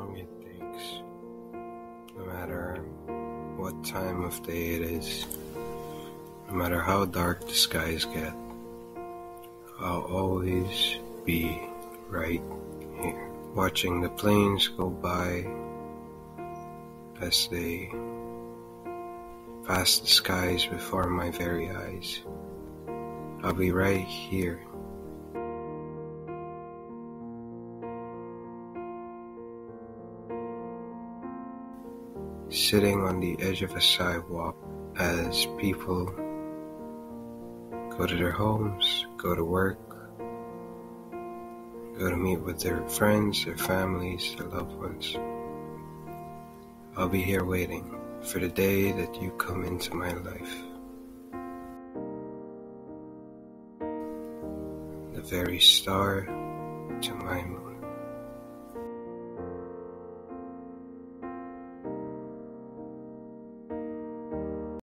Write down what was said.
long it takes, no matter what time of day it is, no matter how dark the skies get, I'll always be right here, watching the planes go by as they pass the skies before my very eyes. I'll be right here, sitting on the edge of a sidewalk as people go to their homes, go to work, go to meet with their friends, their families, their loved ones. I'll be here waiting for the day that you come into my life. The very star to my moon.